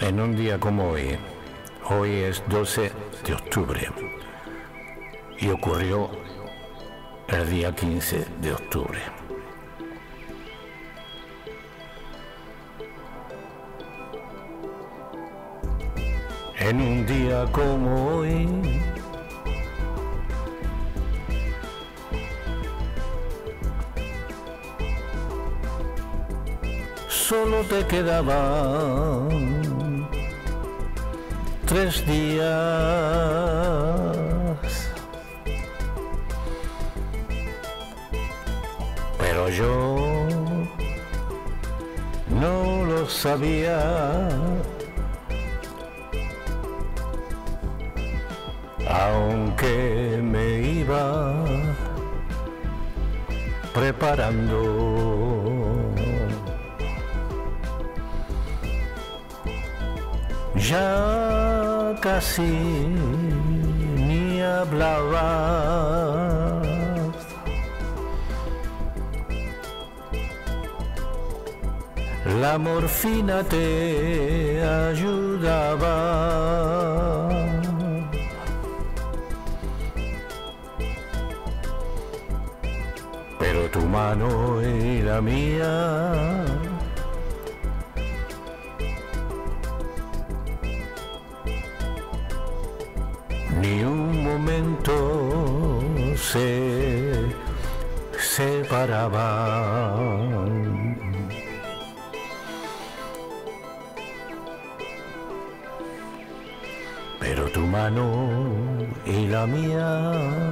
En un día como hoy es 12 de octubre y ocurrió el día 15 de octubre. En un día como hoy, solo te quedaban 3 días, pero yo no lo sabía, aunque me iba preparando. Ya casi ni hablabas, la morfina te ayudaba, pero tu mano y la mía ni un momento se separaban. Pero tu mano y la mía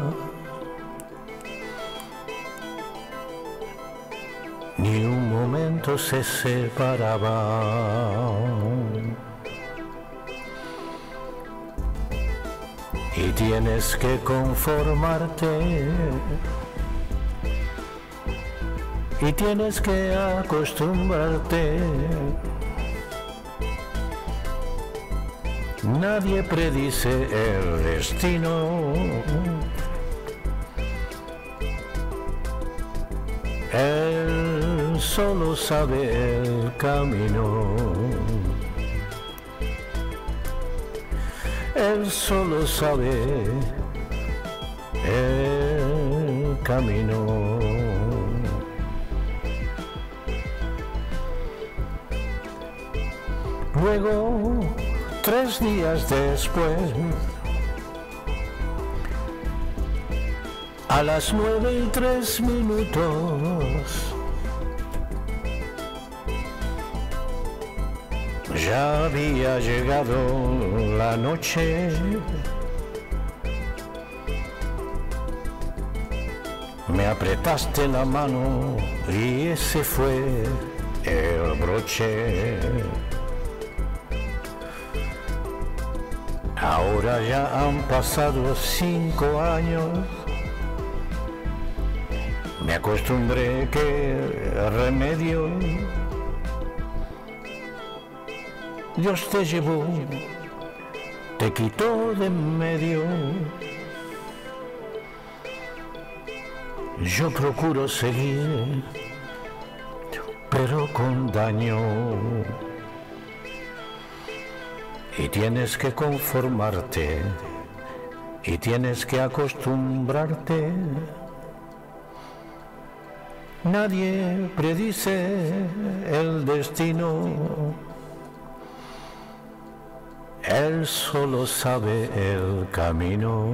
ni un momento se separaban. Y tienes que conformarte, y tienes que acostumbrarte. Nadie predice el destino, él solo sabe el camino. Él solo sabe el camino. Luego, 3 días después, a las 9:03, ya había llegado la noche. Me apretaste la mano y ese fue el broche. Ahora ya han pasado 5 años. Me acostumbré que remedio. Dios te llevó, te quitó de en medio. Yo procuro seguir, pero con daño. Y tienes que conformarte, y tienes que acostumbrarte. Nadie predice el destino, él solo sabe el camino.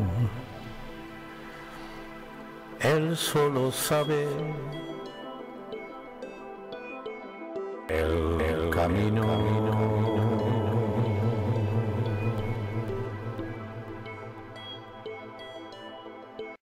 Él solo sabe el camino.